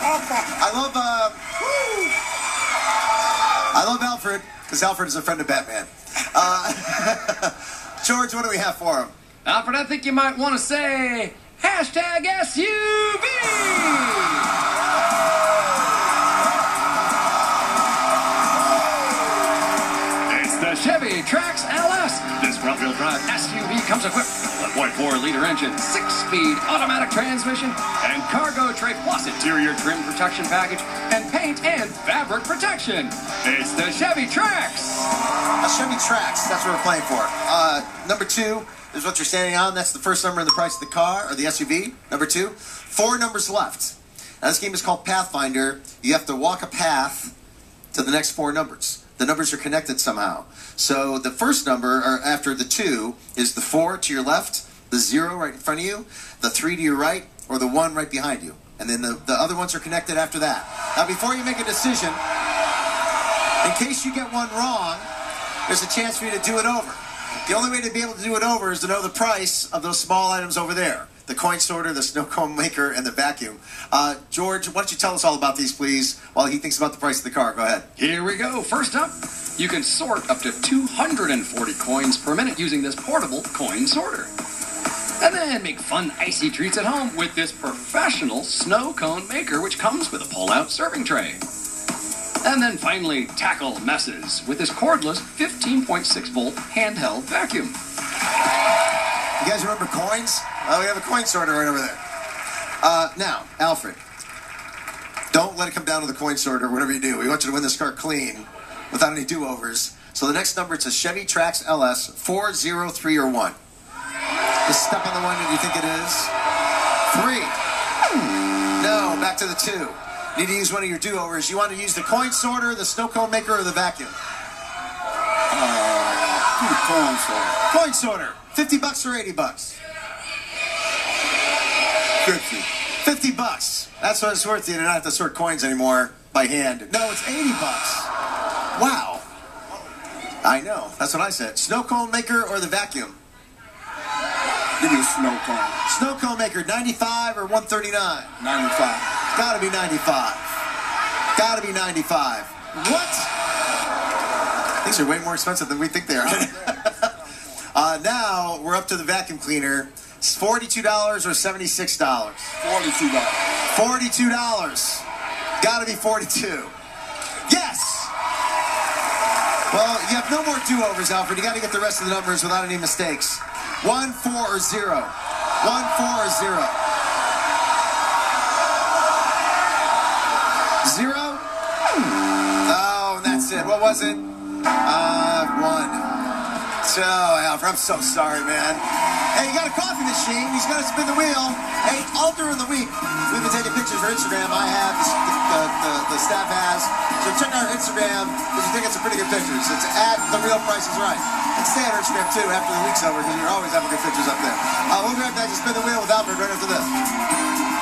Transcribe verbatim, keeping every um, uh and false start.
I love, uh, I love Alfred, because Alfred is a friend of Batman. Uh, George, what do we have for him? Alfred, I think you might want to say hashtag S U V! It's the Chevy Trax L S. This front-wheel drive S U V comes equipped with a one point four liter engine, six-speed automatic transmission, and cargo tray plus interior trim protection package, and paint and fabric protection. It's the Chevy Trax. A Chevy Trax, that's what we're playing for. Uh, number two is what you're standing on. That's the first number in the price of the car, or the S U V. Number two. Four numbers left. Now, this game is called Pathfinder. You have to walk a path to the next four numbers. The numbers are connected somehow. So the first number, or after the two, is the four to your left, the zero right in front of you, the three to your right, or the one right behind you. And then the, the other ones are connected after that. Now, before you make a decision, in case you get one wrong, there's a chance for you to do it over. The only way to be able to do it over is to know the price of those small items over there. The coin sorter, the snow cone maker, and the vacuum. Uh, George, why don't you tell us all about these, please, while he thinks about the price of the car. Go ahead. Here we go. First up, you can sort up to two hundred forty coins per minute using this portable coin sorter. And then make fun icy treats at home with this professional snow cone maker, which comes with a pull-out serving tray. And then finally, tackle messes with this cordless fifteen point six volt handheld vacuum. You guys remember coins? Oh, we have a coin sorter right over there. Uh, now, Alfred, don't let it come down to the coin sorter, whatever you do. We want you to win this car clean without any do-overs. So the next number, it's a Chevy Trax L S, four, zero, three, or one. Just step on the one that you think it is. Three. No, back to the two. Need to use one of your do-overs. You want to use the coin sorter, the snow cone maker, or the vacuum? Uh, do the coin sorter. Coin sorter. fifty bucks or eighty bucks? fifty. fifty bucks. That's what it's worth. You don't have to sort coins anymore by hand. No, it's eighty bucks. Wow. I know. That's what I said. Snow cone maker or the vacuum? Give me a snow cone. Snow cone maker, ninety-five or one thirty-nine? ninety-five. Gotta be ninety-five. Gotta be ninety-five. What? These are way more expensive than we think they are. uh, now, we're up to the vacuum cleaner. It's forty-two dollars or seventy-six dollars? forty-two dollars. forty-two dollars. Gotta be forty-two. Yes! Well, you have no more do-overs, Alfred. You gotta get the rest of the numbers without any mistakes. One, four, or zero. One, four, or zero. Zero? Oh, that's it. What was it? Uh, one. So, Alfred, I'm so sorry, man. Hey, you got a coffee machine. He's got to spin the wheel. Hey, all during the week, we've been taking pictures for Instagram. I have, the, the, the, the staff has. So check our Instagram because we think it's some pretty good pictures. It's at The Real Price is Right. And stay on our Instagram, too, after the week's over because you're always having good pictures up there. Uh, we'll be right back to Spin the Wheel with Alfred right after this.